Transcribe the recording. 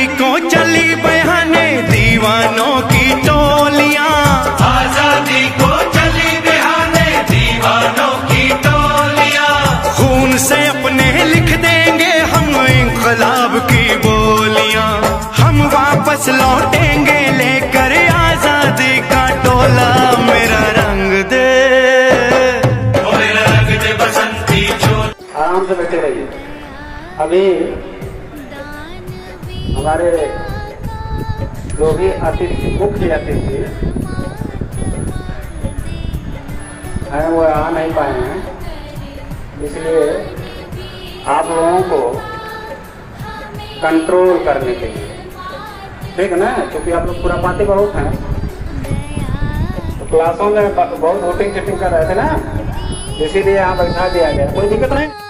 आजादी को चली बहाने दीवानों की टोलियां, आजादी को चली बहाने दीवानों की टोलियां। खून से अपने लिख देंगे हम इंकलाब की बोलियां। हम वापस लौटेंगे लेकर आजादी का टोला, मेरा रंग दे, मेरा रंग दे बसंती चोला। आराम से बैठे रहिए। अभी हमारे जो भी अतिथि, मुख्य अतिथि हैं वो आ नहीं पाए हैं, इसलिए आप लोगों को कंट्रोल करने के लिए, ठीक है ना, क्योंकि आप लोग खुरापाती बहुत हैं, तो क्लासों में बहुत वोटिंग चीटिंग कर रहे थे ना, इसीलिए यहाँ बैठा दिया गया। कोई दिक्कत नहीं।